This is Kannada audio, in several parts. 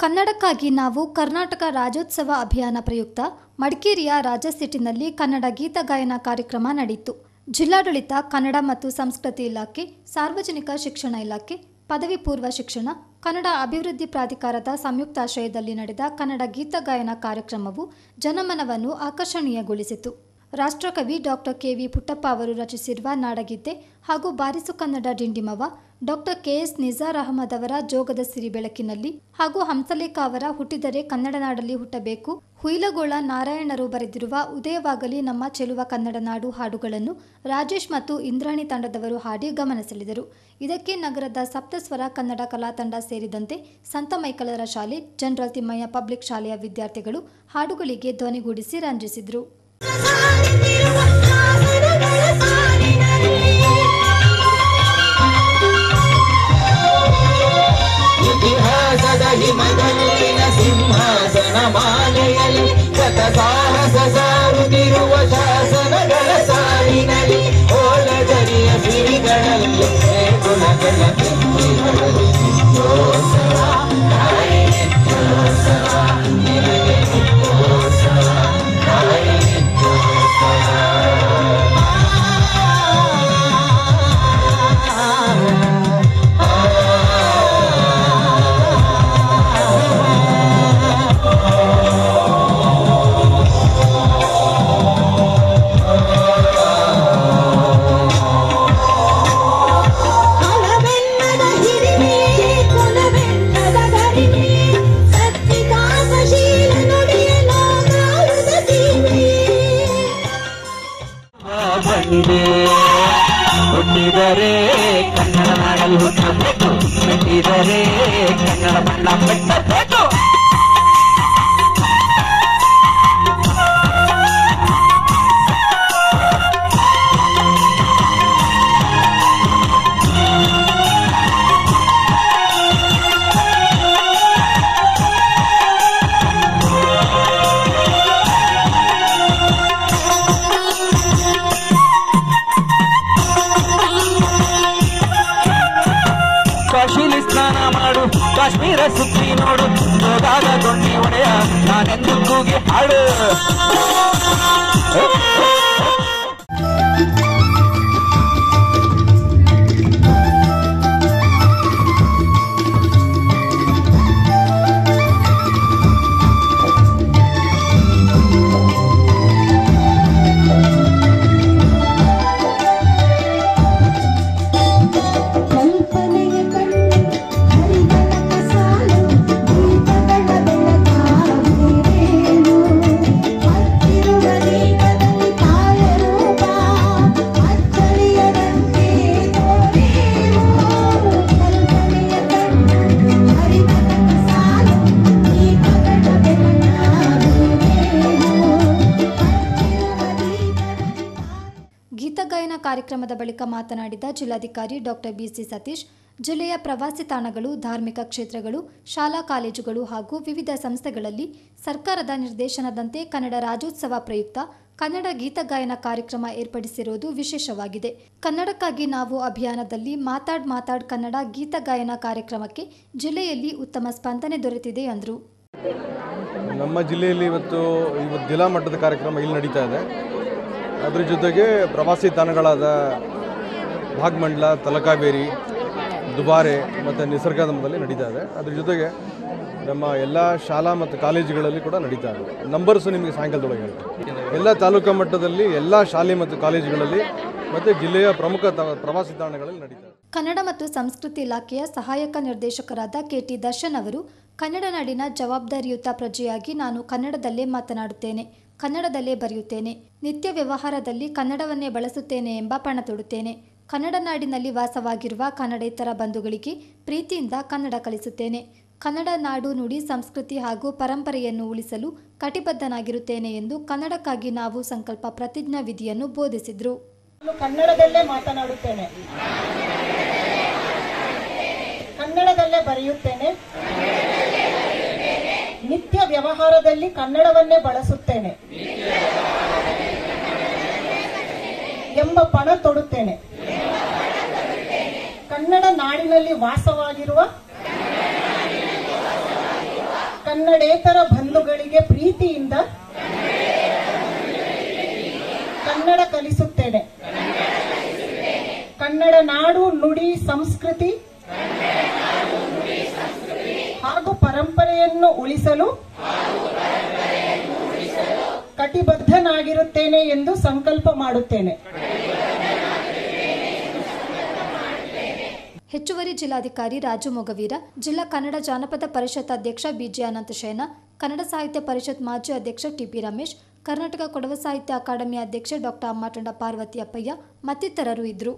ಕನ್ನಡಕ್ಕಾಗಿ ನಾವು ಕರ್ನಾಟಕ ರಾಜ್ಯೋತ್ಸವ ಅಭಿಯಾನ ಪ್ರಯುಕ್ತ ಮಡಿಕೇರಿಯ ರಾಜಸೀಟಿನಲ್ಲಿ ಕನ್ನಡ ಗೀತ ಗಾಯನ ಕಾರ್ಯಕ್ರಮ ನಡೆಯಿತು. ಜಿಲ್ಲಾಡಳಿತ, ಕನ್ನಡ ಮತ್ತು ಸಂಸ್ಕೃತಿ ಇಲಾಖೆ, ಸಾರ್ವಜನಿಕ ಶಿಕ್ಷಣ ಇಲಾಖೆ, ಪದವಿ ಪೂರ್ವ ಶಿಕ್ಷಣ, ಕನ್ನಡ ಅಭಿವೃದ್ಧಿ ಪ್ರಾಧಿಕಾರದ ಸಂಯುಕ್ತಾಶ್ರಯದಲ್ಲಿ ನಡೆದ ಕನ್ನಡ ಗೀತ ಗಾಯನ ಕಾರ್ಯಕ್ರಮವು ಜನಮನವನ್ನು ಆಕರ್ಷಣೀಯಗೊಳಿಸಿತು. ರಾಷ್ಟ್ರಕವಿ ಡಾಕ್ಟರ್ ಕೆ.ವಿ. ಪುಟ್ಟಪ್ಪ ಅವರು ರಚಿಸಿರುವ ನಾಡಗೀತೆ ಹಾಗೂ ಬಾರಿಸು ಕನ್ನಡ ಡಿಂಡಿಮವ, ಡಾಕ್ಟರ್ ಕೆ.ಎಸ್. ನಿಜಾರ್ ಅಹಮದ್ ಅವರ ಜೋಗದ ಸಿರಿ ಬೆಳಕಿನಲ್ಲಿ ಹಾಗೂ ಹಂಸಲೇಖ ಅವರ ಹುಟ್ಟಿದರೆ ಕನ್ನಡ ನಾಡಲ್ಲಿ ಹುಟ್ಟಬೇಕು, ಹುಯಿಲಗೋಳ ನಾರಾಯಣರು ಬರೆದಿರುವ ಉದಯವಾಗಲಿ ನಮ್ಮ ಚೆಲುವ ಕನ್ನಡ ನಾಡು ಹಾಡುಗಳನ್ನು ರಾಜೇಶ್ ಮತ್ತು ಇಂದ್ರಾಣಿ ತಂಡದವರು ಹಾಡಿ ಗಮನ ಸೆಳೆದರು. ಇದಕ್ಕೆ ನಗರದ ಸಪ್ತಸ್ವರ ಕನ್ನಡ ಕಲಾ ತಂಡ ಸೇರಿದಂತೆ ಸಂತ ಮೈಕಲರ ಶಾಲೆ, ಜನರಲ್ ತಿಮ್ಮಯ್ಯ ಪಬ್ಲಿಕ್ ಶಾಲೆಯ ವಿದ್ಯಾರ್ಥಿಗಳು ಹಾಡುಗಳಿಗೆ ಧ್ವನಿಗೂಡಿಸಿ ರಂಜಿಸಿದರು. ಇತಿಹಾಸದ ಹಿಮದಲ್ಲಿನ ಸಿಂಹಾಸನ ಮಾಲೆಯಲ್ಲಿ ಶತ ಸಾಹಸ ಸಾರುತ್ತಿರುವ ಶಾಸನಗಳ ಸಾಲಿನಲ್ಲಿ ಓಲಗರಿಯ ಸಿರಿಗಳಲ್ಲಿ ಗುಣಗಳ ಬೆಂಕಿಗಳಲ್ಲಿ ಜೋತ್ಸವ ನಾಯಿಗೆ ಜೋತ್ಸವ ನಿನಗೆ ಜೋತ್ಸವ ನಾಯಿಗೆ ಜೋತ್ಸವ. ಹುಟ್ಟಿದರೆ ಕನ್ನಡ ನಾಡಲ್ಲಿ ಹುಟ್ಟಬೇಕು, ಮೆಟ್ಟಿದರೆ ಕನ್ನಡ ಬಣ್ಣ ಮೆಟ್ಟಬೇಕು. ಕಾಶಿಲಿ ಸ್ನಾನ ಮಾಡು, ಕಾಶ್ಮೀರ ಸುತ್ತಿ ನೋಡು, ಹೋದಾಗ ದೊಣ್ಣಿ ಒಡೆಯ ನಾನೆಂದು ಕೂಗಿ ಹಾಡು. ಗೀತಗಾಯನ ಕಾರ್ಯಕ್ರಮದ ಬಳಿಕ ಮಾತನಾಡಿದ ಜಿಲ್ಲಾಧಿಕಾರಿ ಡಾಕ್ಟರ್ ಬಿ.ಸಿ. ಸತೀಶ್, ಜಿಲ್ಲೆಯ ಪ್ರವಾಸಿ ತಾಣಗಳು, ಧಾರ್ಮಿಕ ಕ್ಷೇತ್ರಗಳು, ಶಾಲಾ ಕಾಲೇಜುಗಳು ಹಾಗೂ ವಿವಿಧ ಸಂಸ್ಥೆಗಳಲ್ಲಿ ಸರ್ಕಾರದ ನಿರ್ದೇಶನದಂತೆ ಕನ್ನಡ ರಾಜ್ಯೋತ್ಸವ ಪ್ರಯುಕ್ತ ಕನ್ನಡ ಗೀತಗಾಯನ ಕಾರ್ಯಕ್ರಮ ಏರ್ಪಡಿಸಿರುವುದು ವಿಶೇಷವಾಗಿದೆ. ಕನ್ನಡಕ್ಕಾಗಿ ನಾವು ಅಭಿಯಾನದಲ್ಲಿ ಮಾತಾಡ್ ಕನ್ನಡ ಗೀತಗಾಯನ ಕಾರ್ಯಕ್ರಮಕ್ಕೆ ಜಿಲ್ಲೆಯಲ್ಲಿ ಉತ್ತಮ ಸ್ಪಂದನೆ ದೊರೆತಿದೆ ಎಂದರು. ನಮ್ಮ ಜಿಲ್ಲೆಯಲ್ಲಿ ಇವತ್ತು ಜಿಲ್ಲಾ ಮಟ್ಟದ ಕಾರ್ಯಕ್ರಮ ಇಲ್ಲಿ ನಡೀತಾ ಇದೆ. ಅದರ ಜೊತೆಗೆ ಪ್ರವಾಸಿ ತಾಣಗಳಾದ ಭಾಗಮಂಡಲ, ತಲಕಾವೇರಿ, ದುಬಾರೆ ಮತ್ತು ನಿಸರ್ಗಧಾಮದಲ್ಲಿ ನಡೀತಾ ಇದೆ. ಅದ್ರ ಜೊತೆಗೆ ನಮ್ಮ ಎಲ್ಲ ಶಾಲಾ ಮತ್ತು ಕಾಲೇಜುಗಳಲ್ಲಿ ಕೂಡ ನಡೀತಾ ಇದೆ. ನಂಬರ್ಸು ನಿಮಗೆ ಸಾಯಂಕಾಲದೊಳಗೆ ಹೇಳ್ತೀನಿ. ಎಲ್ಲ ತಾಲೂಕಾ ಮಟ್ಟದಲ್ಲಿ ಎಲ್ಲ ಶಾಲೆ ಮತ್ತು ಕಾಲೇಜುಗಳಲ್ಲಿ ಮತ್ತು ಜಿಲ್ಲೆಯ ಪ್ರಮುಖ ಪ್ರವಾಸಿ ತಾಣಗಳಲ್ಲಿ ನಡೀತಾ ಇದೆ. ಕನ್ನಡ ಮತ್ತು ಸಂಸ್ಕೃತಿ ಇಲಾಖೆಯ ಸಹಾಯಕ ನಿರ್ದೇಶಕರಾದ ಕೆ.ಟಿ. ದರ್ಶನ್ ಅವರು, ಕನ್ನಡ ನಾಡಿನ ಜವಾಬ್ದಾರಿಯುತ ಪ್ರಜೆಯಾಗಿ ನಾನು ಕನ್ನಡದಲ್ಲೇ ಮಾತನಾಡುತ್ತೇನೆ, ಕನ್ನಡದಲ್ಲೇ ಬರೆಯುತ್ತೇನೆ, ನಿತ್ಯ ವ್ಯವಹಾರದಲ್ಲಿ ಕನ್ನಡವನ್ನೇ ಬಳಸುತ್ತೇನೆ ಎಂಬ ಪಣ ತೊಡುತ್ತೇನೆ. ಕನ್ನಡ ನಾಡಿನಲ್ಲಿ ವಾಸವಾಗಿರುವ ಕನ್ನಡೇತರ ಬಂಧುಗಳಿಗೆ ಪ್ರೀತಿಯಿಂದ ಕನ್ನಡ ಕಲಿಸುತ್ತೇನೆ. ಕನ್ನಡ ನಾಡು, ನುಡಿ, ಸಂಸ್ಕೃತಿ ಹಾಗೂ ಪರಂಪರೆಯನ್ನು ಉಳಿಸಲು ಕಟಿಬದ್ಧನಾಗಿರುತ್ತೇನೆ ಎಂದು ಕನ್ನಡಕ್ಕಾಗಿ ನಾವು ಸಂಕಲ್ಪ ಪ್ರತಿಜ್ಞಾ ವಿಧಿಯನ್ನು ಬೋಧಿಸಿದರು. ಕನ್ನಡದಲ್ಲೇ ಮಾತನಾಡುತ್ತೇನೆ, ಕನ್ನಡದಲ್ಲೇ ಬರೆಯುತ್ತೇನೆ, ನಿತ್ಯ ವ್ಯವಹಾರದಲ್ಲಿ ಕನ್ನಡವನ್ನೇ ಬಳಸುತ್ತೇನೆ ಎಂಬ ಪಣ ತೊಡುತ್ತೇನೆ. ಕನ್ನಡ ನಾಡಿನಲ್ಲಿ ವಾಸವಾಗಿರುವ ಕನ್ನಡೇತರ ಬಂಧುಗಳಿಗೆ ಪ್ರೀತಿಯಿಂದ ಕನ್ನಡ ಕಲಿಸುತ್ತೇನೆ. ಕನ್ನಡ ನಾಡು, ನುಡಿ, ಸಂಸ್ಕೃತಿ ಹಾಗೂ ಪರಂಪರೆಯನ್ನು ಉಳಿಸಲು ಕಟಿಬದ್ಧನಾಗಿರುತ್ತೇನೆ ಎಂದು ಸಂಕಲ್ಪ ಮಾಡುತ್ತೇನೆ. ಹೆಚ್ಚುವರಿ ಜಿಲ್ಲಾಧಿಕಾರಿ ರಾಜು ಮೊಗವೀರ, ಜಿಲ್ಲಾ ಕನ್ನಡ ಜಾನಪದ ಪರಿಷತ್ ಅಧ್ಯಕ್ಷ ಬಿಜೆ ಅನಂತಶಯನ, ಕನ್ನಡ ಸಾಹಿತ್ಯ ಪರಿಷತ್ ಮಾಜಿ ಅಧ್ಯಕ್ಷ ಟಿಪಿ ರಮೇಶ್, ಕರ್ನಾಟಕ ಕೊಡವ ಸಾಹಿತ್ಯ ಅಕಾಡೆಮಿ ಅಧ್ಯಕ್ಷ ಡಾಕ್ಟರ್ ಅಮ್ಮಟಂಡ ಪಾರ್ವತಿ ಅಪ್ಪಯ್ಯ ಮತ್ತಿತರರು ಇದ್ದರು.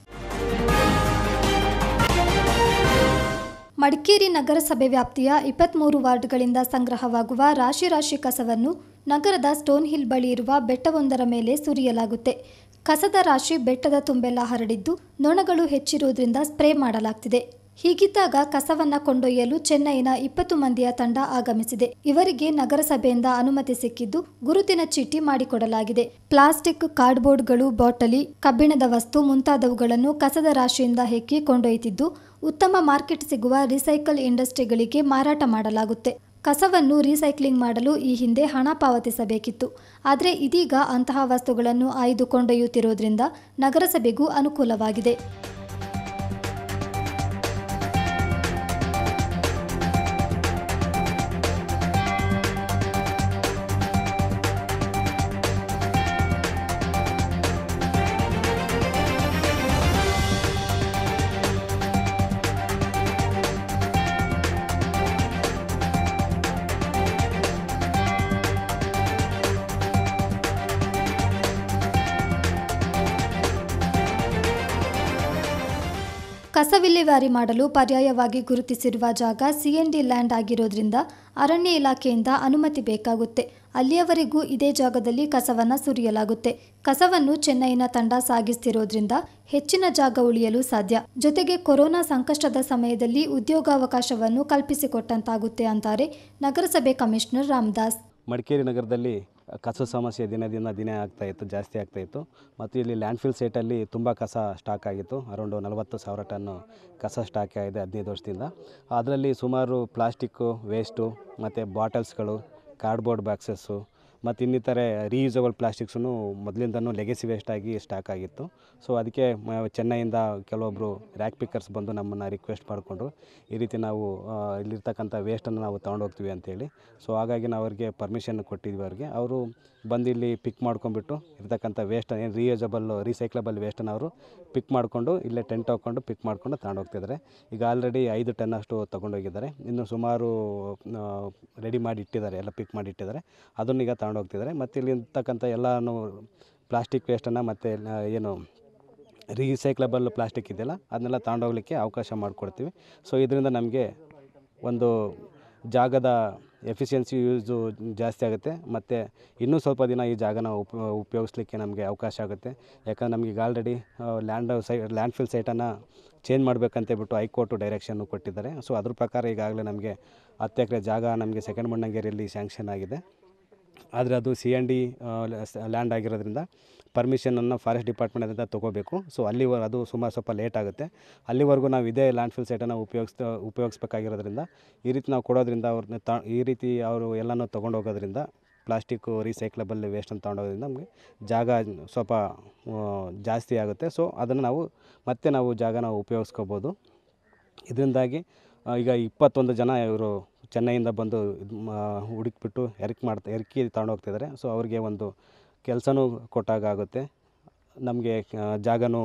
ಮಡಿಕೇರಿ ನಗರಸಭೆ ವ್ಯಾಪ್ತಿಯ 23 ವಾರ್ಡ್ಗಳಿಂದ ಸಂಗ್ರಹವಾಗುವ ರಾಶಿ ಕಸವನ್ನು ನಗರದ ಸ್ಟೋನ್ ಹಿಲ್ ಬಳಿ ಇರುವ ಬೆಟ್ಟವೊಂದರ ಮೇಲೆ ಸುರಿಯಲಾಗುತ್ತೆ. ಕಸದ ರಾಶಿ ಬೆಟ್ಟದ ತುಂಬೆಲ್ಲ ಹರಡಿದ್ದು ನೊಣಗಳು ಹೆಚ್ಚಿರುವುದರಿಂದ ಸ್ಪ್ರೇ ಮಾಡಲಾಗ್ತಿದೆ. ಹೀಗಿದ್ದಾಗ ಕಸವನ್ನ ಕೊಂಡೊಯ್ಯಲು ಚೆನ್ನೈನ 20 ಮಂದಿಯ ತಂಡ ಆಗಮಿಸಿದೆ. ಇವರಿಗೆ ನಗರಸಭೆಯಿಂದ ಅನುಮತಿ ಸಿಕ್ಕಿದ್ದು ಗುರುತಿನ ಚೀಟಿ ಮಾಡಿಕೊಡಲಾಗಿದೆ. ಪ್ಲಾಸ್ಟಿಕ್, ಕಾರ್ಡ್ಬೋರ್ಡ್ಗಳು, ಬಾಟಲಿ, ಕಬ್ಬಿಣದ ವಸ್ತು ಮುಂತಾದವುಗಳನ್ನು ಕಸದ ರಾಶಿಯಿಂದ ಹೆಕ್ಕಿ ಕೊಂಡೊಯ್ಯುತ್ತಿದ್ದು ಉತ್ತಮ ಮಾರ್ಕೆಟ್ ಸಿಗುವ ರಿಸೈಕಲ್ ಇಂಡಸ್ಟ್ರಿಗಳಿಗೆ ಮಾರಾಟ ಮಾಡಲಾಗುತ್ತೆ. ಕಸವನ್ನು ರೀಸೈಕ್ಲಿಂಗ್ ಮಾಡಲು ಈ ಹಿಂದೆ ಹಣ ಪಾವತಿಸಬೇಕಿತ್ತು. ಆದರೆ ಇದೀಗ ಅಂತಹ ವಸ್ತುಗಳನ್ನು ಆಯ್ದು ಕೊಂಡೊಯ್ಯುತ್ತಿರುವುದರಿಂದ ನಗರಸಭೆಗೂ ಅನುಕೂಲವಾಗಿದೆ. ಕಸ ವಿಲೇವಾರಿ ಮಾಡಲು ಪರ್ಯಾಯವಾಗಿ ಗುರುತಿಸಿರುವ ಜಾಗ ಸಿಎನ್ಡಿ ಲ್ಯಾಂಡ್ ಆಗಿರೋದ್ರಿಂದ ಅರಣ್ಯ ಇಲಾಖೆಯಿಂದ ಅನುಮತಿ ಬೇಕಾಗುತ್ತೆ. ಅಲ್ಲಿಯವರೆಗೂ ಇದೇ ಜಾಗದಲ್ಲಿ ಕಸವನ್ನು ಸುರಿಯಲಾಗುತ್ತೆ. ಕಸವನ್ನು ಚೆನ್ನೈನ ತಂಡ ಸಾಗಿಸ್ತಿರೋದ್ರಿಂದ ಹೆಚ್ಚಿನ ಜಾಗ ಉಳಿಯಲು ಸಾಧ್ಯ. ಜೊತೆಗೆ ಕೊರೋನಾ ಸಂಕಷ್ಟದ ಸಮಯದಲ್ಲಿ ಉದ್ಯೋಗಾವಕಾಶವನ್ನು ಕಲ್ಪಿಸಿಕೊಟ್ಟಂತಾಗುತ್ತೆ ಅಂತಾರೆ ನಗರಸಭೆ ಕಮಿಷನರ್ ರಾಮದಾಸ್. ಮಡಿಕೇರಿ ನಗರದಲ್ಲಿ ಕಸ ಸಮಸ್ಯೆ ದಿನ ಆಗ್ತಾಯಿತ್ತು, ಜಾಸ್ತಿ ಆಗ್ತಾಯಿತ್ತು. ಮತ್ತು ಇಲ್ಲಿ ಲ್ಯಾಂಡ್ಫಿಲ್ ಸೈಟಲ್ಲಿ ತುಂಬ ಕಸ ಸ್ಟಾಕ್ ಆಗಿತ್ತು. ಅರೌಂಡು 40,000 ಟನ್ನು ಕಸ ಸ್ಟಾಕ್ ಆಗಿದೆ 15 ವರ್ಷದಿಂದ. ಅದರಲ್ಲಿ ಸುಮಾರು ಪ್ಲಾಸ್ಟಿಕ್ಕು ವೇಸ್ಟು ಮತ್ತು ಬಾಟಲ್ಸ್ಗಳು, ಕಾರ್ಡ್ಬೋರ್ಡ್ ಬಾಕ್ಸಸ್ಸು ಮತ್ತು ಇನ್ನಿತರೆ ರೀಯೂಸಬಲ್ ಪ್ಲಾಸ್ಟಿಕ್ಸನ್ನು ಮೊದಲಿಂದನೂ ಲೆಗೆಸಿ ವೇಸ್ಟಾಗಿ ಸ್ಟಾಕ್ ಆಗಿತ್ತು. ಸೊ ಅದಕ್ಕೆ ಚೆನ್ನೈಯಿಂದ ಕೆಲವೊಬ್ಬರು ರ್ಯಾಕ್ ಪಿಕ್ಕರ್ಸ್ ಬಂದು ನಮ್ಮನ್ನು ರಿಕ್ವೆಸ್ಟ್ ಮಾಡಿಕೊಂಡ್ರು, ಈ ರೀತಿ ನಾವು ಇಲ್ಲಿರ್ತಕ್ಕಂಥ ವೇಸ್ಟನ್ನು ನಾವು ತೊಗೊಂಡೋಗ್ತೀವಿ ಅಂತೇಳಿ. ಸೊ ಹಾಗಾಗಿ ನಾವು ಅವ್ರಿಗೆ ಪರ್ಮಿಷನ್ ಕೊಟ್ಟಿದ್ವಿ. ಅವರು ಬಂದು ಇಲ್ಲಿ ಪಿಕ್ ಮಾಡ್ಕೊಂಡ್ಬಿಟ್ಟು ಇರ್ತಕ್ಕಂಥ ವೇಸ್ಟ್ ಏನು ರೀಸೈಕ್ಲಬಲ್ ವೇಸ್ಟನ್ನು ಅವರು ಪಿಕ್ ಮಾಡಿಕೊಂಡು ಇಲ್ಲೇ ಟೆಂಟ್ ಹಾಕ್ಕೊಂಡು ಪಿಕ್ ಮಾಡ್ಕೊಂಡು ತಗೊಂಡೋಗ್ತಿದ್ದಾರೆ. ಈಗ ಆಲ್ರೆಡಿ 5 ಟನ್ ಅಷ್ಟು ತೊಗೊಂಡೋಗಿದ್ದಾರೆ. ಇನ್ನು ಸುಮಾರು ರೆಡಿ ಮಾಡಿ ಇಟ್ಟಿದ್ದಾರೆ, ಎಲ್ಲ ಪಿಕ್ ಮಾಡಿ ಇಟ್ಟಿದ್ದಾರೆ. ಅದನ್ನು ಈಗ ತಗೊಂಡೋಗ್ತಿದ್ದಾರೆ. ಮತ್ತು ಇಲ್ಲಿರ್ತಕ್ಕಂಥ ಎಲ್ಲನೂ ಪ್ಲಾಸ್ಟಿಕ್ ವೇಸ್ಟನ್ನು ಮತ್ತು ಏನು ರೀಸೈಕ್ಲಬಲ್ ಪ್ಲಾಸ್ಟಿಕ್ ಇದೆಯಲ್ಲ ಅದನ್ನೆಲ್ಲ ತಗೊಂಡೋಗ್ಲಿಕ್ಕೆ ಅವಕಾಶ ಮಾಡಿಕೊಡ್ತೀವಿ. ಸೊ ಇದರಿಂದ ನಮಗೆ ಒಂದು ಜಾಗದ ಎಫಿಷಿಯನ್ಸಿ ಯೂಸು ಜಾಸ್ತಿ ಆಗುತ್ತೆ. ಮತ್ತು ಇನ್ನೂ ಸ್ವಲ್ಪ ದಿನ ಈ ಜಾಗನ ಉಪಯೋಗಿಸ್ಲಿಕ್ಕೆ ನಮಗೆ ಅವಕಾಶ ಆಗುತ್ತೆ. ಯಾಕಂದರೆ ನಮಗೆ ಈಗ ಆಲ್ರೆಡಿ ಲ್ಯಾಂಡ್ಫಿಲ್ ಸೈಟನ್ನು ಚೇಂಜ್ ಮಾಡಬೇಕಂತೇಳ್ಬಿಟ್ಟು ಹೈಕೋರ್ಟು ಡೈರೆಕ್ಷನ್ನು ಕೊಟ್ಟಿದ್ದಾರೆ. ಸೊ ಅದ್ರ ಪ್ರಕಾರ ಈಗಾಗಲೇ ನಮಗೆ 10 ಎಕರೆ ಜಾಗ ನಮಗೆ ಸೆಕೆಂಡ್ ಮಣ್ಣಂಗೇರಿಯಲ್ಲಿ ಸ್ಯಾಂಕ್ಷನ್ ಆಗಿದೆ. ಆದರೆ ಅದು CND ಲ್ಯಾಂಡ್ ಆಗಿರೋದ್ರಿಂದ ಪರ್ಮಿಷನನ್ನು ಫಾರೆಸ್ಟ್ ಡಿಪಾರ್ಟ್ಮೆಂಟಿಂದ ತೊಗೋಬೇಕು. ಸೊ ಅದು ಸ್ವಲ್ಪ ಲೇಟ್ ಆಗುತ್ತೆ. ಅಲ್ಲಿವರೆಗೂ ನಾವು ಇದೇ ಲ್ಯಾಂಡ್ಫಿಲ್ ಸೈಟನ್ನು ಉಪಯೋಗಿಸ್ಬೇಕಾಗಿರೋದ್ರಿಂದ ಈ ರೀತಿ ನಾವು ಕೊಡೋದ್ರಿಂದ ಈ ರೀತಿ ಅವರು ಎಲ್ಲನೂ ತೊಗೊಂಡೋಗೋದ್ರಿಂದ ಪ್ಲಾಸ್ಟಿಕ್ಕು ರೀಸೈಕ್ಲಬಲ್ ವೇಸ್ಟನ್ನು ತೊಗೊಂಡೋಗೋದ್ರಿಂದ ನಮಗೆ ಜಾಗ ಸ್ವಲ್ಪ ಜಾಸ್ತಿ ಆಗುತ್ತೆ. ಸೊ ಅದನ್ನು ನಾವು ಜಾಗನ ಉಪಯೋಗಿಸ್ಕೋಬೋದು. ಇದರಿಂದಾಗಿ ಈಗ 21 ಜನ ಇವರು ಚೆನ್ನೈಯಿಂದ ಬಂದು ಹುಡುಕ್ಬಿಟ್ಟು ಎರಕಿ ತಗೊಂಡೋಗ್ತಿದ್ದಾರೆ. ಸೊ ಅವ್ರಿಗೆ ಒಂದು ಕೆಲಸನೂ ಕೊಟ್ಟಾಗ ಆಗುತ್ತೆ, ನಮಗೆ ಜಾಗನೂ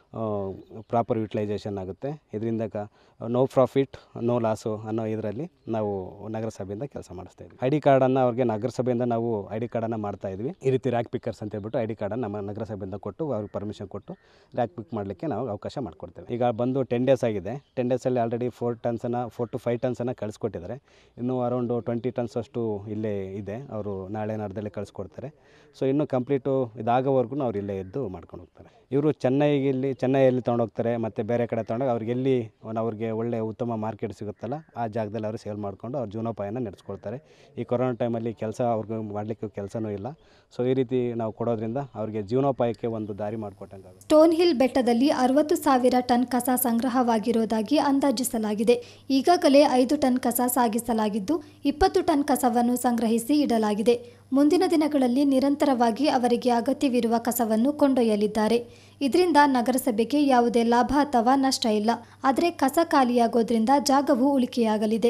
ಪ್ರಾಪರ್ ಯುಟಿಲೈಸೇಷನ್ ಆಗುತ್ತೆ. ಇದರಿಂದ ನೋ ಪ್ರಾಫಿಟ್ ನೋ ಲಾಸು ಅನ್ನೋ ಇದರಲ್ಲಿ ನಾವು ನಗರಸಭೆಯಿಂದ ಕೆಲಸ ಮಾಡಿಸ್ತಾಯಿದ್ವಿ. ID ಕಾರ್ಡನ್ನು ಅವ್ರಿಗೆ ನಗರಸಭೆಯಿಂದ ನಾವು ID ಕಾರ್ಡನ್ನು ಮಾಡ್ತಾಯಿದ್ವಿ. ಈ ರೀತಿ ರ್ಯಾಕ್ ಪಿಕ್ಕರ್ಸ್ ಅಂತ ಹೇಳ್ಬಿಟ್ಟು ID ಕಾರ್ಡನ್ನು ನಮ್ಮ ನಗರಸಭೆಯಿಂದ ಕೊಟ್ಟು ಅವ್ರಿಗೆ ಪರ್ಮಿಷನ್ ಕೊಟ್ಟು ರ್ಯಾಕ್ ಪಿಕ್ ಮಾಡಲಿಕ್ಕೆ ನಾವು ಅವಕಾಶ ಮಾಡಿಕೊಡ್ತೇವೆ. ಈಗ ಬಂದು 10 ಡೇಸ್ ಆಗಿದೆ. 10 ಡೇಸಲ್ಲಿ ಆಲ್ರೆಡಿ 4 to 5 ಟನ್ಸನ್ನು ಕಳಿಸ್ಕೊಟ್ಟಿದ್ದಾರೆ. ಇನ್ನೂ ಅರೌಂಡು 20 ಟನ್ಸ್ ಅಷ್ಟು ಇಲ್ಲೇ ಇದೆ. ಅವರು ನಾಳೆ ನಾಡ್ದಲ್ಲೇ ಕಳಿಸ್ಕೊಡ್ತಾರೆ. ಸೊ ಇನ್ನೂ ಕಂಪ್ಲೀಟು ಇದಾಗೋವರೆಗೂ ಅವ್ರು ಇಲ್ಲೇ ಇದ್ದು ಮಾಡ್ಕೊಂಡು ಹೋಗ್ತಾರೆ. ಇವರು ಚೆನ್ನೈಯಲ್ಲಿ ತೊಗೊಂಡೋಗ್ತಾರೆ ಮತ್ತು ಬೇರೆ ಕಡೆ ತೊಗೊಂಡೋಗಿ ಅವ್ರಿಗೆ ಒಳ್ಳೆ ಉತ್ತಮ ಮಾರ್ಕೆಟ್ ಸಿಗುತ್ತಲ್ಲ ಆ ಜಾಗದಲ್ಲಿ ಅವರು ಸೇಲ್ ಮಾಡಿಕೊಂಡು ಅವ್ರ ಜೀವನೋಪಾಯನ ನಡೆಸ್ಕೊಳ್ತಾರೆ. ಈ ಕೊರೋನಾ ಟೈಮಲ್ಲಿ ಕೆಲಸ ಅವ್ರಿಗೆ ಮಾಡಲಿಕ್ಕೆ ಕೆಲಸನೂ ಇಲ್ಲ. ಸೊ ಈ ರೀತಿ ನಾವು ಕೊಡೋದ್ರಿಂದ ಅವ್ರಿಗೆ ಜೀವನೋಪಾಯಕ್ಕೆ ಒಂದು ದಾರಿ ಮಾಡಿಕೊಟ್ಟಂಗಾಗುತ್ತೆ. ಸ್ಟೋನ್ ಹಿಲ್ ಬೆಟ್ಟದಲ್ಲಿ 60,000 ಟನ್ ಕಸ ಸಂಗ್ರಹವಾಗಿರುವುದಾಗಿ ಅಂದಾಜಿಸಲಾಗಿದೆ. ಈಗಾಗಲೇ 5 ಟನ್ ಕಸ ಸಾಗಿಸಲಾಗಿದ್ದು 20 ಟನ್ ಕಸವನ್ನು ಸಂಗ್ರಹಿಸಿ ಇಡಲಾಗಿದೆ. ಮುಂದಿನ ದಿನಗಳಲ್ಲಿ ನಿರಂತರವಾಗಿ ಅವರಿಗೆ ಅಗತ್ಯವಿರುವ ಕಸವನ್ನು ಕೊಂಡೊಯ್ಯಲಿದ್ದಾರೆ. ಇದರಿಂದ ನಗರಸಭೆಗೆ ಯಾವುದೇ ಲಾಭ ಅಥವಾ ನಷ್ಟ ಇಲ್ಲ. ಆದರೆ ಕಸ ಖಾಲಿಯಾಗೋದ್ರಿಂದ ಜಾಗವು ಉಳಿಕೆಯಾಗಲಿದೆ.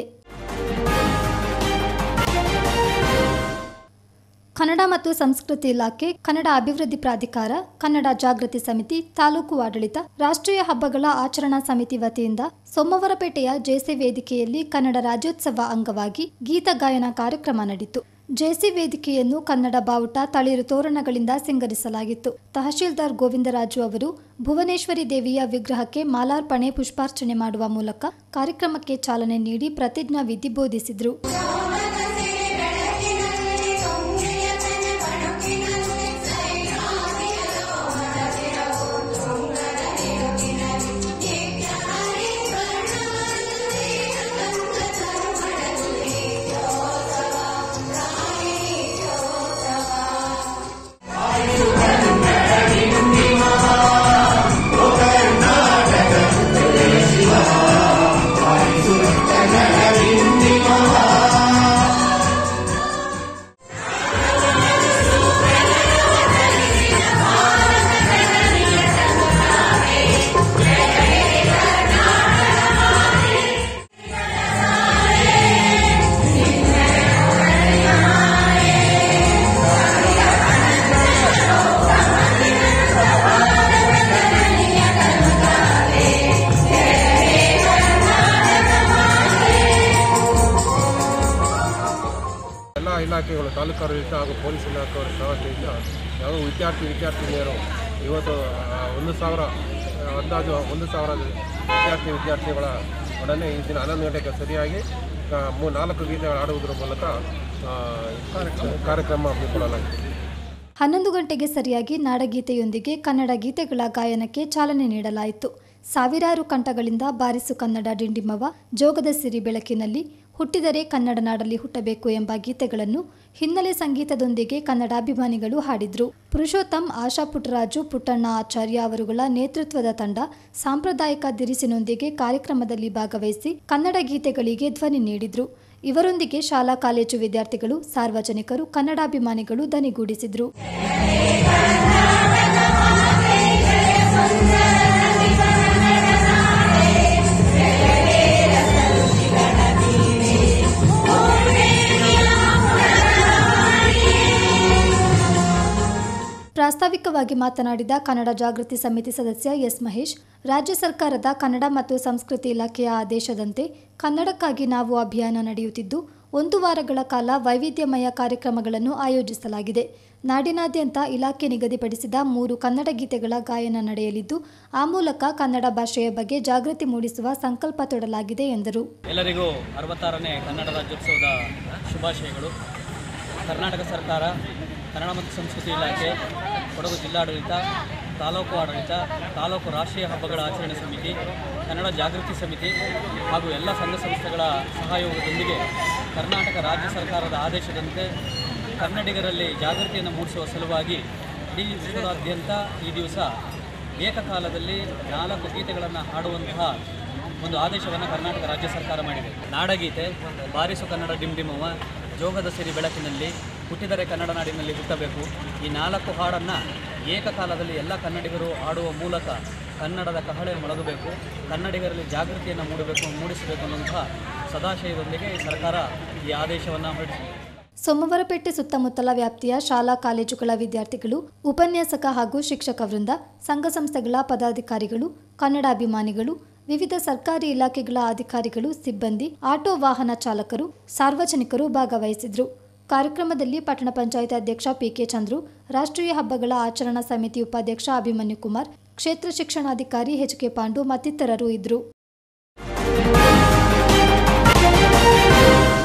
ಕನ್ನಡ ಮತ್ತು ಸಂಸ್ಕೃತಿ ಇಲಾಖೆ, ಕನ್ನಡ ಅಭಿವೃದ್ಧಿ ಪ್ರಾಧಿಕಾರ, ಕನ್ನಡ ಜಾಗೃತಿ ಸಮಿತಿ, ತಾಲೂಕು ಆಡಳಿತ, ರಾಷ್ಟ್ರೀಯ ಹಬ್ಬಗಳ ಆಚರಣಾ ಸಮಿತಿ ವತಿಯಿಂದ ಸೋಮವಾರಪೇಟೆಯ ಜೆಸಿ ವೇದಿಕೆಯಲ್ಲಿ ಕನ್ನಡ ರಾಜ್ಯೋತ್ಸವ ಅಂಗವಾಗಿ ಗೀತ ಗಾಯನ ಕಾರ್ಯಕ್ರಮ ನಡೆಯಿತು. ಜೆಸಿ ವೇದಿಕೆಯನ್ನು ಕನ್ನಡ ಬಾವುಟ, ತಳಿರು ತೋರಣಗಳಿಂದ ಸಿಂಗರಿಸಲಾಗಿತ್ತು. ತಹಶೀಲ್ದಾರ್ ಗೋವಿಂದರಾಜು ಅವರು ಭುವನೇಶ್ವರಿ ದೇವಿಯ ವಿಗ್ರಹಕ್ಕೆ ಮಾಲಾರ್ಪಣೆ, ಪುಷ್ಪಾರ್ಚನೆ ಮಾಡುವ ಮೂಲಕ ಕಾರ್ಯಕ್ರಮಕ್ಕೆ ಚಾಲನೆ ನೀಡಿ ಪ್ರತಿಜ್ಞಾ ವಿಧಿ ಬೋಧಿಸಿದರು. ಇಲಾಖೆಗಳು, ತಾಲೂಕು ಆಡಳಿತ ಹಾಗೂ ಪೊಲೀಸ್ ಇಲಾಖೆಯವರ ಸಹಯೋಗದಿಂದ ಯಾವ ವಿದ್ಯಾರ್ಥಿನಿಯರು ಇವತ್ತು 1,000 ಅಂದಾಜು 1,000 ವಿದ್ಯಾರ್ಥಿಗಳ ಒಡನೆ ಈ ದಿನ 11 ಗಂಟೆಗೆ ಸರಿಯಾಗಿ 4 ಗೀತೆಗಳು ಆಡುವುದರ ಮೂಲಕ ಕಾರ್ಯಕ್ರಮ ಹಮ್ಮಿಕೊಳ್ಳಲಾಗಿದೆ. 11 ಗಂಟೆಗೆ ಸರಿಯಾಗಿ ನಾಡಗೀತೆಯೊಂದಿಗೆ ಕನ್ನಡ ಗೀತೆಗಳ ಗಾಯನಕ್ಕೆ ಚಾಲನೆ ನೀಡಲಾಯಿತು. ಸಾವಿರಾರು ಕಂಠಗಳಿಂದ ಬಾರಿಸು ಕನ್ನಡ ಡಿಂಡಿಮವ, ಜೋಗದ ಸಿರಿ ಬೆಳಕಿನಲ್ಲಿ, ಹುಟ್ಟಿದರೆ ಕನ್ನಡ ನಾಡಲ್ಲಿ ಹುಟ್ಟಬೇಕು ಎಂಬ ಗೀತೆಗಳನ್ನು ಹಿನ್ನೆಲೆ ಸಂಗೀತದೊಂದಿಗೆ ಕನ್ನಡಾಭಿಮಾನಿಗಳು ಹಾಡಿದ್ರು. ಪುರುಷೋತ್ತಮ್, ಆಶಾ ಪುಟ್ಟರಾಜು, ಪುಟ್ಟಣ್ಣ ಆಚಾರ್ಯ ಅವರುಗಳ ನೇತೃತ್ವದ ತಂಡ ಸಾಂಪ್ರದಾಯಿಕ ದಿರಿಸಿನೊಂದಿಗೆ ಕಾರ್ಯಕ್ರಮದಲ್ಲಿ ಭಾಗವಹಿಸಿ ಕನ್ನಡ ಗೀತೆಗಳಿಗೆ ಧ್ವನಿ ನೀಡಿದ್ರು. ಇವರೊಂದಿಗೆ ಶಾಲಾ ಕಾಲೇಜು ವಿದ್ಯಾರ್ಥಿಗಳು, ಸಾರ್ವಜನಿಕರು, ಕನ್ನಡಾಭಿಮಾನಿಗಳು ದನಿಗೂಡಿಸಿದ್ರು. ಪ್ರಾಸ್ತಾವಿಕವಾಗಿ ಮಾತನಾಡಿದ ಕನ್ನಡ ಜಾಗೃತಿ ಸಮಿತಿ ಸದಸ್ಯ ಎಸ್ ಮಹೇಶ್, ರಾಜ್ಯ ಸರ್ಕಾರದ ಕನ್ನಡ ಮತ್ತು ಸಂಸ್ಕೃತಿ ಇಲಾಖೆಯ ಆದೇಶದಂತೆ ಕನ್ನಡಕ್ಕಾಗಿ ನಾವು ಅಭಿಯಾನ ನಡೆಯುತ್ತಿದ್ದು 1 ವಾರಗಳ ಕಾಲ ವೈವಿಧ್ಯಮಯ ಕಾರ್ಯಕ್ರಮಗಳನ್ನು ಆಯೋಜಿಸಲಾಗಿದೆ. ನಾಡಿನಾದ್ಯಂತ ಇಲಾಖೆ ನಿಗದಿಪಡಿಸಿದ 3 ಕನ್ನಡ ಗೀತೆಗಳ ಗಾಯನ ನಡೆಯಲಿದ್ದು, ಆ ಮೂಲಕ ಕನ್ನಡ ಭಾಷೆಯ ಬಗ್ಗೆ ಜಾಗೃತಿ ಮೂಡಿಸುವ ಸಂಕಲ್ಪ ತೊಡಲಾಗಿದೆ ಎಂದರು. ಎಲ್ಲರಿಗೂ 66ನೇ ಕನ್ನಡ ರಾಜ್ಯೋತ್ಸವದ ಶುಭಾಶಯಗಳು. ಕರ್ನಾಟಕ ಸರ್ಕಾರ, ಕನ್ನಡ ಮತ್ತು ಸಂಸ್ಕೃತಿ ಇಲಾಖೆ, ಕೊಡಗು ಜಿಲ್ಲಾಡಳಿತ, ತಾಲೂಕು ಆಡಳಿತ, ತಾಲೂಕು ರಾಷ್ಟ್ರೀಯ ಹಬ್ಬಗಳ ಆಚರಣೆ ಸಮಿತಿ, ಕನ್ನಡ ಜಾಗೃತಿ ಸಮಿತಿ ಹಾಗೂ ಎಲ್ಲ ಸಂಘ ಸಂಸ್ಥೆಗಳ ಸಹಯೋಗದೊಂದಿಗೆ ಕರ್ನಾಟಕ ರಾಜ್ಯ ಸರ್ಕಾರದ ಆದೇಶದಂತೆ ಕನ್ನಡಿಗರಲ್ಲಿ ಜಾಗೃತಿಯನ್ನು ಮೂಡಿಸುವ ಸಲುವಾಗಿ ಇಡೀ ವಿಶ್ವದಾದ್ಯಂತ ಈ ದಿವಸ ಏಕಕಾಲದಲ್ಲಿ 4 ಗೀತೆಗಳನ್ನು ಹಾಡುವಂತಹ ಒಂದು ಆದೇಶವನ್ನು ಕರ್ನಾಟಕ ರಾಜ್ಯ ಸರ್ಕಾರ ಮಾಡಿದೆ. ನಾಡಗೀತೆ, ಬಾರಿಸು ಕನ್ನಡ ಡಿಂಡಿಮವ, ಜೋಗದ ಸಿರಿ ಬೆಳಕಿನಲ್ಲಿ, ಹುಟ್ಟಿದರೆ ಕನ್ನಡ ನಾಡಿನಲ್ಲಿ ಹುಟ್ಟಬೇಕು, ಈ 4 ಹಾಡನ್ನು ಏಕಕಾಲದಲ್ಲಿ ಎಲ್ಲ ಕನ್ನಡಿಗರು ಹಾಡುವ ಮೂಲಕ ಕನ್ನಡದ ಕಹಳೆ ಮೊಳಗಬೇಕು, ಕನ್ನಡಿಗರಲ್ಲಿ ಜಾಗೃತಿಯನ್ನು ಮೂಡಿಸಬೇಕು ಅನ್ನುವಂತಹ ಸದಾಶಯದೊಂದಿಗೆ ಈ ಸರ್ಕಾರ ಈ ಆದೇಶವನ್ನು ಹೊರಡಿಸಿದೆ. ಸೋಮವಾರಪೇಟೆ ಸುತ್ತಮುತ್ತಲ ವ್ಯಾಪ್ತಿಯ ಶಾಲಾ ಕಾಲೇಜುಗಳ ವಿದ್ಯಾರ್ಥಿಗಳು, ಉಪನ್ಯಾಸಕ ಹಾಗೂ ಶಿಕ್ಷಕ ವೃಂದ, ಸಂಘ ಸಂಸ್ಥೆಗಳ ಪದಾಧಿಕಾರಿಗಳು, ಕನ್ನಡಾಭಿಮಾನಿಗಳು, ವಿವಿಧ ಸರ್ಕಾರಿ ಇಲಾಖೆಗಳ ಅಧಿಕಾರಿಗಳು, ಸಿಬ್ಬಂದಿ, ಆಟೋ ವಾಹನ ಚಾಲಕರು, ಸಾರ್ವಜನಿಕರು ಭಾಗವಹಿಸಿದ್ರು. ಕಾರ್ಯಕ್ರಮದಲ್ಲಿ ಪಟ್ಟಣ ಪಂಚಾಯತ್ ಅಧ್ಯಕ್ಷ ಪಿಕೆ ಚಂದ್ರು, ರಾಷ್ಟ್ರೀಯ ಹಬ್ಬಗಳ ಆಚರಣಾ ಸಮಿತಿ ಉಪಾಧ್ಯಕ್ಷ ಅಭಿಮನ್ಯು ಕುಮಾರ್, ಕ್ಷೇತ್ರ ಶಿಕ್ಷಣಾಧಿಕಾರಿ ಎಚ್.ಕೆ. ಪಾಂಡು ಮತ್ತಿತರರು ಇದ್ದರು.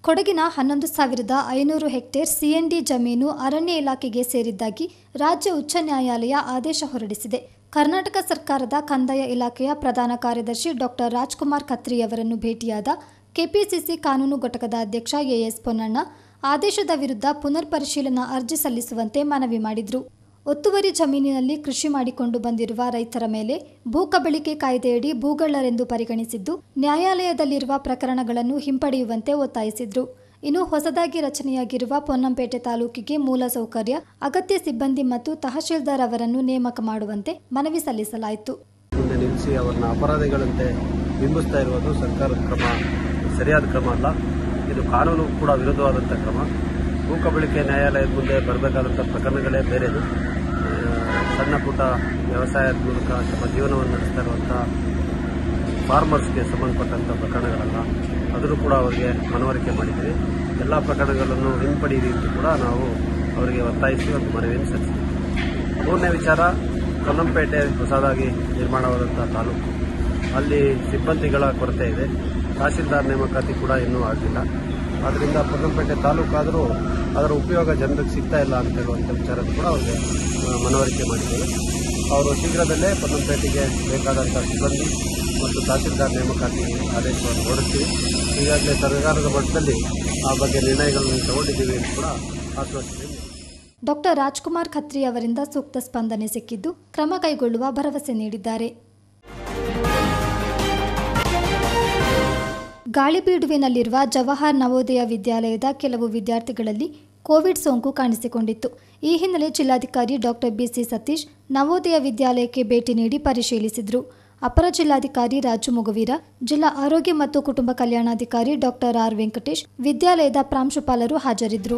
ಕೊಡಗಿನ 11,500 ಹೆಕ್ಟೇರ್ ಸಿಎನ್ಡಿ ಜಮೀನು ಅರಣ್ಯ ಇಲಾಖೆಗೆ ಸೇರಿದ್ದಾಗಿ ರಾಜ್ಯ ಉಚ್ಚ ನ್ಯಾಯಾಲಯ ಆದೇಶ ಹೊರಡಿಸಿದೆ. ಕರ್ನಾಟಕ ಸರ್ಕಾರದ ಕಂದಾಯ ಇಲಾಖೆಯ ಪ್ರಧಾನ ಕಾರ್ಯದರ್ಶಿ ಡಾಕ್ಟರ್ ರಾಜ್ಕುಮಾರ್ ಖತ್ರಿಯವರನ್ನು ಭೇಟಿಯಾದ ಕೆಪಿಸಿಸಿ ಕಾನೂನು ಘಟಕದ ಅಧ್ಯಕ್ಷ ಎಎಸ್ ಪೊನ್ನಣ್ಣ ಆದೇಶದ ವಿರುದ್ಧ ಪುನರ್ ಪರಿಶೀಲನಾ ಅರ್ಜಿ ಸಲ್ಲಿಸುವಂತೆ ಮನವಿ ಮಾಡಿದರು. ಒತ್ತುವರಿ ಜಮೀನಿನಲ್ಲಿ ಕೃಷಿ ಮಾಡಿಕೊಂಡು ಬಂದಿರುವ ರೈತರ ಮೇಲೆ ಭೂ ಕಬಳಿಕೆ ಕಾಯ್ದೆಯಡಿ ಭೂಗಳ್ಳರೆಂದು ಪರಿಗಣಿಸಿದ್ದು ನ್ಯಾಯಾಲಯದಲ್ಲಿರುವ ಪ್ರಕರಣಗಳನ್ನು ಹಿಂಪಡೆಯುವಂತೆ ಒತ್ತಾಯಿಸಿದರು. ಇನ್ನು ಹೊಸದಾಗಿ ರಚನೆಯಾಗಿರುವ ಪೊನ್ನಂಪೇಟೆ ತಾಲೂಕಿಗೆ ಮೂಲಸೌಕರ್ಯ, ಅಗತ್ಯ ಸಿಬ್ಬಂದಿ ಮತ್ತು ತಹಶೀಲ್ದಾರ್ ಅವರನ್ನು ನೇಮಕ ಮಾಡುವಂತೆ ಮನವಿ ಸಲ್ಲಿಸಲಾಯಿತು. ಮುಂದೆ ನಿಲ್ಲಿಸಿ ಅವರನ್ನ ಅಪರಾಧಿಗಳಂತೆ ಬಿಂಬಿಸ್ತಾ ಇರುವುದು ಸರ್ಕಾರದ ಕ್ರಮ ಸರಿಯಾದ ಕ್ರಮ ಅಲ್ಲ. ಇದು ಕಾನೂನು ಕೂಡ ವಿರುದ್ಧವಾದಂಥ ಕ್ರಮ. ಭೂ ಕಬಳಿಕೆ ನ್ಯಾಯಾಲಯದ ಮುಂದೆ ಬರಬೇಕಾದಂಥ ಪ್ರಕರಣಗಳೇ ಬೇರೆದು. ಸಣ್ಣ ಪುಟ್ಟ ವ್ಯವಸಾಯದ ಮೂಲಕ ತಮ್ಮ ಜೀವನವನ್ನು ನಡೆಸ್ತಾ ಇರುವಂಥ ಫಾರ್ಮರ್ಸ್ಗೆ ಸಂಬಂಧಪಟ್ಟಂಥ ಪ್ರಕರಣಗಳಲ್ಲ. ಅದನ್ನು ಕೂಡ ಅವರಿಗೆ ಮನವರಿಕೆ ಮಾಡಿದ್ದೀವಿ. ಎಲ್ಲ ಪ್ರಕರಣಗಳನ್ನು ಹಿಂಪಡೆಯಿರಿ ಅಂತ ಕೂಡ ನಾವು ಅವರಿಗೆ ಒತ್ತಾಯಿಸಿ ಒಂದು ಮನವಿಯನ್ನು ಸಲ್ಲಿಸಿದ್ದೀವಿ. ಮೂರನೇ ವಿಚಾರ, ಪೊನ್ನಂಪೇಟೆ ಹೊಸದಾಗಿ ನಿರ್ಮಾಣವಾದಂಥ ತಾಲೂಕು, ಅಲ್ಲಿ ಸಿಬ್ಬಂದಿಗಳ ಕೊರತೆ ಇದೆ. ತಹಶೀಲ್ದಾರ್ ನೇಮಕಾತಿ ಕೂಡ ಇನ್ನೂ ಆಗಿಲ್ಲ. ಆದ್ದರಿಂದ ಪೊನ್ನಂಪೇಟೆ ತಾಲೂಕಾದರೂ ಅದರ ಉಪಯೋಗ ಜನರಿಗೆ ಸಿಗ್ತಾ ಇಲ್ಲ ಅಂತ ಹೇಳುವಂಥ ವಿಚಾರದ ಕೂಡ ಅವರಿಗೆ ಮನವರಿಕೆ ಮಾಡಿದ್ದೇವೆ. ಅವರು ಶೀಘ್ರದಲ್ಲೇ ಪೊನ್ನಂಪೇಟೆಗೆ ಬೇಕಾದಂಥ ಸಿಬ್ಬಂದಿ ಮತ್ತು ತಹಶೀಲ್ದಾರ್ ನೇಮಕಾತಿ ಆದೇಶವನ್ನು ಹೊರಡಿಸ್ತೀವಿ. ಈಗಾಗಲೇ ಸರ್ಕಾರದ ಮಟ್ಟದಲ್ಲಿ ಆ ಬಗ್ಗೆ ನಿರ್ಣಯಗಳನ್ನು ತಗೊಂಡಿದ್ದೀವಿ ಎಂದು ಕೂಡ ಆಶ್ವಾಸಿಸಿದ್ದೇವೆ. ಡಾಕ್ಟರ್ ರಾಜ್ಕುಮಾರ್ ಖತ್ರಿ ಅವರಿಂದ ಸೂಕ್ತ ಸ್ಪಂದನೆ ಸಿಕ್ಕಿದ್ದು ಕ್ರಮ ಕೈಗೊಳ್ಳುವ ಭರವಸೆ ನೀಡಿದ್ದಾರೆ. ಗಾಳಿಬೀಡುವಿನಲ್ಲಿರುವ ಜವಾಹರ್ ನವೋದಯ ವಿದ್ಯಾಲಯದ ಕೆಲವು ವಿದ್ಯಾರ್ಥಿಗಳಲ್ಲಿ ಕೋವಿಡ್ ಸೋಂಕು ಕಾಣಿಸಿಕೊಂಡಿತ್ತು. ಈ ಹಿನ್ನೆಲೆ ಜಿಲ್ಲಾಧಿಕಾರಿ ಡಾಕ್ಟರ್ ಬಿಸಿ ಸತೀಶ್ ನವೋದಯ ವಿದ್ಯಾಲಯಕ್ಕೆ ಭೇಟಿ ನೀಡಿ ಪರಿಶೀಲಿಸಿದರು. ಅಪರ ಜಿಲ್ಲಾಧಿಕಾರಿ ರಾಜು ಮೊಗವೀರ, ಜಿಲ್ಲಾ ಆರೋಗ್ಯ ಮತ್ತು ಕುಟುಂಬ ಕಲ್ಯಾಣಾಧಿಕಾರಿ ಡಾಕ್ಟರ್ ಆರ್ ವೆಂಕಟೇಶ್, ವಿದ್ಯಾಲಯದ ಪ್ರಾಂಶುಪಾಲರು ಹಾಜರಿದ್ದರು.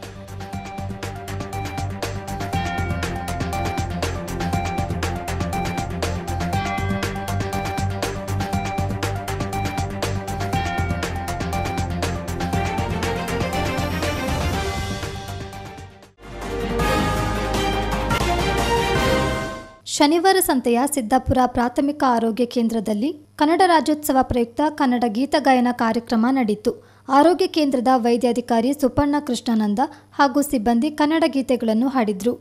ಶನಿವಾರ ಸಂತೆಯ ಸಿದ್ದಾಪುರ ಪ್ರಾಥಮಿಕ ಆರೋಗ್ಯ ಕೇಂದ್ರದಲ್ಲಿ ಕನ್ನಡ ರಾಜ್ಯೋತ್ಸವ ಪ್ರಯುಕ್ತ ಕನ್ನಡ ಗೀತಗಾಯನ ಕಾರ್ಯಕ್ರಮ ನಡೆಯಿತು. ಆರೋಗ್ಯ ಕೇಂದ್ರದ ವೈದ್ಯಾಧಿಕಾರಿ ಸುಪರ್ಣ ಕೃಷ್ಣಾನಂದ ಹಾಗೂ ಸಿಬ್ಬಂದಿ ಕನ್ನಡ ಗೀತೆಗಳನ್ನು ಹಾಡಿದರು.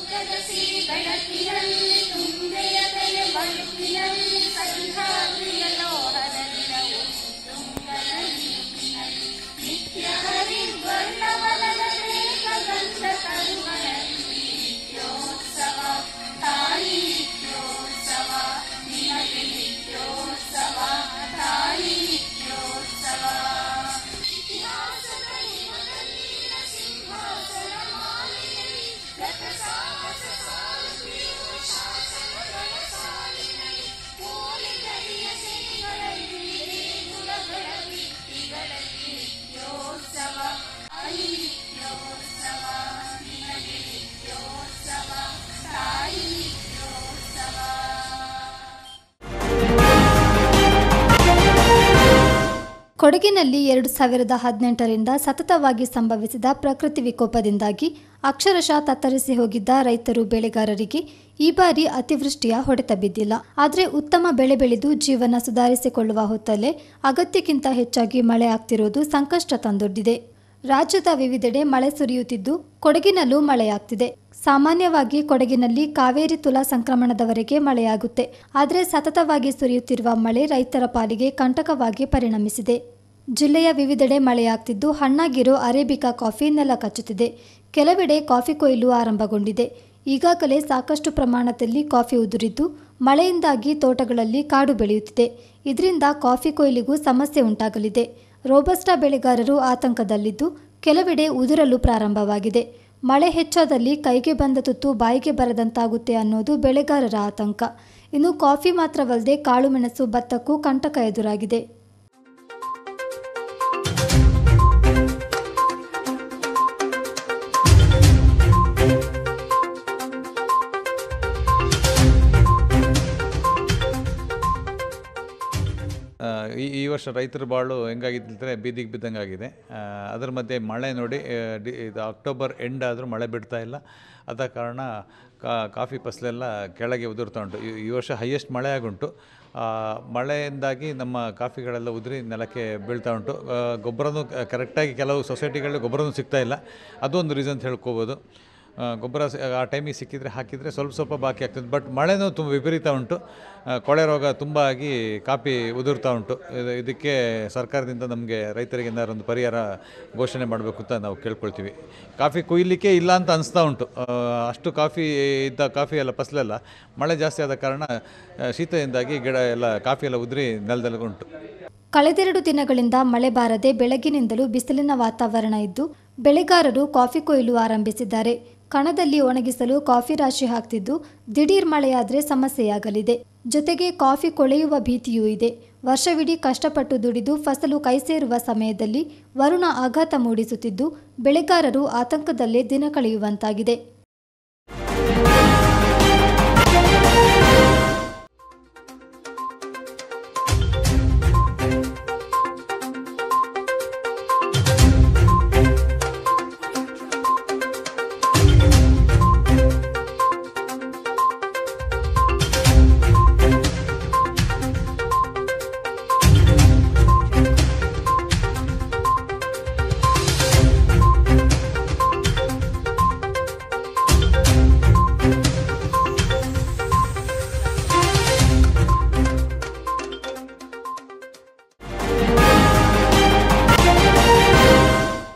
ಕೊಡಗಿನಲ್ಲಿ 2018ರಿಂದ ಸತತವಾಗಿ ಸಂಭವಿಸಿದ ಪ್ರಕೃತಿ ವಿಕೋಪದಿಂದಾಗಿ ಅಕ್ಷರಶಃ ತತ್ತರಿಸಿ ಹೋಗಿದ್ದ ರೈತರು ಬೆಳೆಗಾರರಿಗೆ ಈ ಬಾರಿ ಅತಿವೃಷ್ಟಿಯ ಹೊಡೆತ ಬಿದ್ದಿಲ್ಲ. ಆದರೆ ಉತ್ತಮ ಬೆಳೆ ಬೆಳೆದು ಜೀವನ ಸುಧಾರಿಸಿಕೊಳ್ಳುವ ಹೊತ್ತಲ್ಲೇ ಅಗತ್ಯಕ್ಕಿಂತ ಹೆಚ್ಚಾಗಿ ಮಳೆ ಆಗ್ತಿರೋದು ಸಂಕಷ್ಟ ತಂದೊಡ್ಡಿದೆ. ರಾಜ್ಯದ ವಿವಿಧೆಡೆ ಮಳೆ ಸುರಿಯುತ್ತಿದ್ದು ಕೊಡಗಿನಲ್ಲೂ ಮಳೆಯಾಗ್ತಿದೆ. ಸಾಮಾನ್ಯವಾಗಿ ಕೊಡಗಿನಲ್ಲಿ ಕಾವೇರಿ ತುಲಾ ಸಂಕ್ರಮಣದವರೆಗೆ ಮಳೆಯಾಗುತ್ತೆ. ಆದರೆ ಸತತವಾಗಿ ಸುರಿಯುತ್ತಿರುವ ಮಳೆ ರೈತರ ಪಾಲಿಗೆ ಕಂಟಕವಾಗಿ ಪರಿಣಮಿಸಿದೆ. ಜಿಲ್ಲೆಯ ವಿವಿಧೆಡೆ ಮಳೆಯಾಗ್ತಿದ್ದು ಹಣ್ಣಾಗಿರೋ ಅರೇಬಿಕಾ ಕಾಫಿ ನೆಲ ಕಚ್ಚುತ್ತಿದೆ. ಕೆಲವೆಡೆ ಕಾಫಿ ಕೊಯ್ಲು ಆರಂಭಗೊಂಡಿದೆ. ಈಗಾಗಲೇ ಸಾಕಷ್ಟು ಪ್ರಮಾಣದಲ್ಲಿ ಕಾಫಿ ಉದುರಿದ್ದು ಮಳೆಯಿಂದಾಗಿ ತೋಟಗಳಲ್ಲಿ ಕಾಡು ಬೆಳೆಯುತ್ತಿದೆ. ಇದರಿಂದ ಕಾಫಿ ಕೊಯ್ಲಿಗೂ ಸಮಸ್ಯೆ ಉಂಟಾಗಲಿದೆ. ರೋಬಸ್ಟಾ ಬೆಳೆಗಾರರು ಆತಂಕದಲ್ಲಿದ್ದು ಕೆಲವೆಡೆ ಉದುರಲು ಪ್ರಾರಂಭವಾಗಿದೆ. ಮಳೆ ಹೆಚ್ಚಾದಲ್ಲಿ ಕೈಗೆ ಬಂದ ತುತ್ತು ಬಾಯಿಗೆ ಬರದಂತಾಗುತ್ತೆ ಅನ್ನೋದು ಬೆಳೆಗಾರರ ಆತಂಕ. ಇನ್ನು ಕಾಫಿ ಮಾತ್ರವಲ್ಲದೆ ಕಾಳುಮೆಣಸು, ಭತ್ತಕ್ಕೂ ಕಂಟಕ ಎದುರಾಗಿದೆ. ಈ ವರ್ಷ ರೈತರ ಬಾಳು ಹೆಂಗಾಗಿದ್ದರೆ ಬೀದಿಗೆ ಬಿದ್ದಂಗೆ ಆಗಿದೆ. ಅದರ ಮಧ್ಯೆ ಮಳೆ ನೋಡಿ ಇದು ಅಕ್ಟೋಬರ್ ಎಂಡ್ ಆದರೂ ಮಳೆ ಬಿಡ್ತಾ ಇಲ್ಲ. ಆದ ಕಾರಣ ಕಾಫಿ ಫಸಲೆಲ್ಲ ಕೆಳಗೆ ಉದುರ್ತಾ ಉಂಟು. ಈ ವರ್ಷ ಹೈಯೆಸ್ಟ್ ಮಳೆ ಆಗುಂಟು. ಮಳೆಯಿಂದಾಗಿ ನಮ್ಮ ಕಾಫಿಗಳೆಲ್ಲ ಉದುರಿ ನೆಲಕ್ಕೆ ಬೀಳ್ತಾ ಉಂಟು. ಗೊಬ್ಬರನೂ ಕರೆಕ್ಟಾಗಿ ಕೆಲವು ಸೊಸೈಟಿಗಳಲ್ಲಿ ಗೊಬ್ಬರನೂ ಸಿಗ್ತಾ ಇಲ್ಲ, ಅದೊಂದು ರೀಸನ್ ಅಂತ ಹೇಳ್ಕೋಬೋದು. ಗೊಬ್ಬರ ಆ ಟೈಮಿಗೆ ಸಿಕ್ಕಿದರೆ ಹಾಕಿದರೆ ಸ್ವಲ್ಪ ಬಾಕಿ ಆಗ್ತದೆ. ಬಟ್ ಮಳೆನೂ ತುಂಬ ವಿಪರೀತ ಉಂಟು. ಕೊಳೆ ರೋಗ ತುಂಬ ಆಗಿ ಕಾಫಿ ಉದುರ್ತಾ ಉಂಟು. ಇದಕ್ಕೆ ಸರ್ಕಾರದಿಂದ ನಮಗೆ ರೈತರಿಗೆ ಏನಾದ್ರು ಒಂದು ಪರಿಹಾರ ಘೋಷಣೆ ಮಾಡಬೇಕು ಅಂತ ನಾವು ಕೇಳ್ಕೊಳ್ತೀವಿ. ಕಾಫಿ ಕೊಯ್ಯಲಿಕ್ಕೆ ಇಲ್ಲ ಅಂತ ಅನಿಸ್ತಾ ಉಂಟು. ಅಷ್ಟು ಕಾಫಿ ಇದ್ದ ಕಾಫಿ ಎಲ್ಲ ಫಸಲೆಲ್ಲ ಮಳೆ ಜಾಸ್ತಿ ಆದ ಕಾರಣ ಶೀತದಿಂದಾಗಿ ಗಿಡ ಎಲ್ಲ ಕಾಫಿ ಎಲ್ಲ ಉದುರಿ ನೆಲದಲ್ಲಿ ಉಂಟು. ಕಳೆದೆರಡು ದಿನಗಳಿಂದ ಮಳೆ ಬಾರದೆ ಬೆಳಗಿನಿಂದಲೂ ಬಿಸಿಲಿನ ವಾತಾವರಣ ಇದ್ದು ಬೆಳೆಗಾರರು ಕಾಫಿ ಕೊಯ್ಲು ಆರಂಭಿಸಿದ್ದಾರೆ. ಕಣದಲ್ಲಿ ಒಣಗಿಸಲು ಕಾಫಿ ರಾಶಿ ಹಾಕ್ತಿದ್ದು ದಿಢೀರ್ ಮಳೆಯಾದರೆ ಸಮಸ್ಯೆಯಾಗಲಿದೆ. ಜೊತೆಗೆ ಕಾಫಿ ಕೊಳೆಯುವ ಭೀತಿಯೂ ಇದೆ. ವರ್ಷವಿಡೀ ಕಷ್ಟಪಟ್ಟು ದುಡಿದು ಫಸಲು ಕೈಸೇರುವ ಸಮಯದಲ್ಲಿ ವರುಣ ಆಘಾತ ಮೂಡಿಸುತ್ತಿದ್ದು ಬೆಳೆಗಾರರು ಆತಂಕದಲ್ಲೇ ದಿನ ಕಳೆಯುವಂತಾಗಿದೆ.